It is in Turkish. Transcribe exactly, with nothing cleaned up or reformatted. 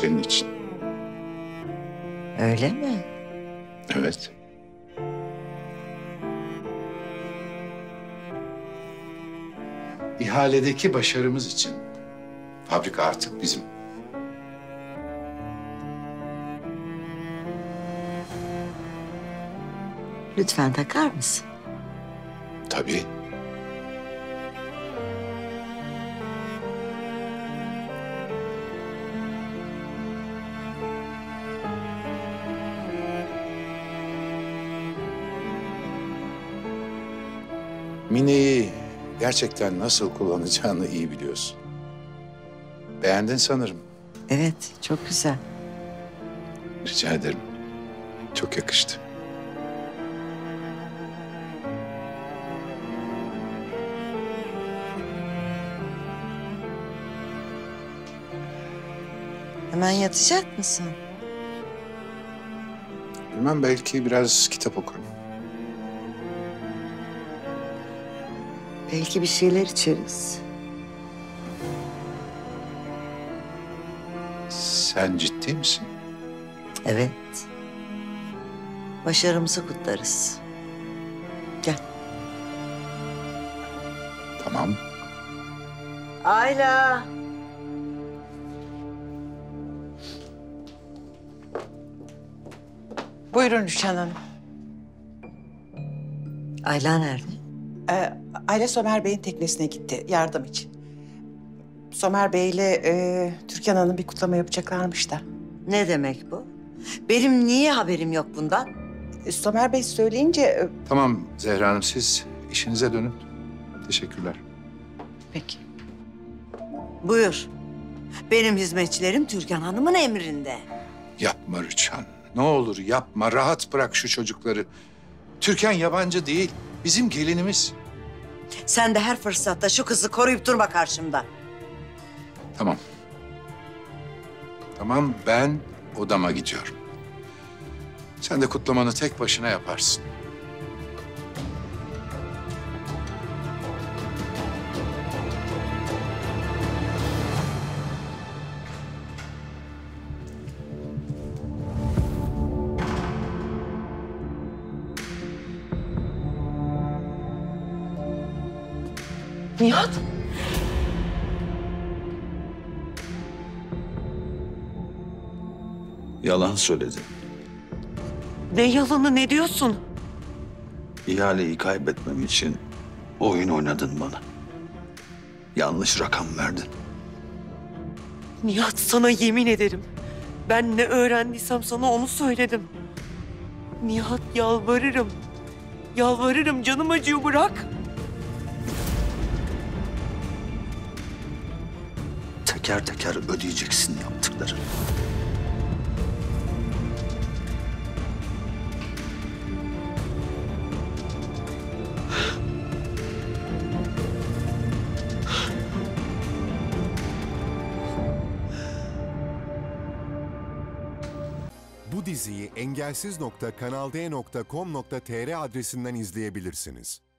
senin için. Öyle mi? Evet. İhaledeki başarımız için fabrika artık bizim. Lütfen takar mısın? Tabii. Mine'yi gerçekten nasıl kullanacağını iyi biliyorsun. Beğendin sanırım. Evet, çok güzel. Rica ederim. Çok yakıştı. Hemen yatacak mısın? Bilmem, belki biraz kitap okurum. Belki bir şeyler içeriz. Sen ciddi misin? Evet. Başarımızı kutlarız. Gel. Tamam. Ayla. Buyurun Rüçhan Hanım. Ayla nerede? Ee, Ayla Somer Bey'in teknesine gitti yardım için. Somer Bey ile e, Türkan Hanım bir kutlama yapacaklarmış da. Ne demek bu? Benim niye haberim yok bundan? E, Somer Bey söyleyince... e, Tamam Zehra Hanım, siz işinize dönün. Teşekkürler. Peki. Buyur. Benim hizmetçilerim Türkan Hanım'ın emrinde. Yapma Rüçhan. Ne olur yapma. Rahat bırak şu çocukları. Türkan yabancı değil. Bizim gelinimiz. Sen de her fırsatta şu kızı koruyup durma karşımda. Tamam. Tamam, ben odama gidiyorum. Sen de kutlamanı tek başına yaparsın. Nihat? Yalan söyledin. Ne yalanı, ne diyorsun? İhaleyi kaybetmem için oyun oynadın bana. Yanlış rakam verdin. Nihat, sana yemin ederim. Ben ne öğrendiysem sana onu söyledim. Nihat, yalvarırım. Yalvarırım, canım acıyor, bırak. Teker teker ödeyeceksin yaptıklarını. Bu diziyi engelsiz nokta kanal d nokta com nokta tr adresinden izleyebilirsiniz.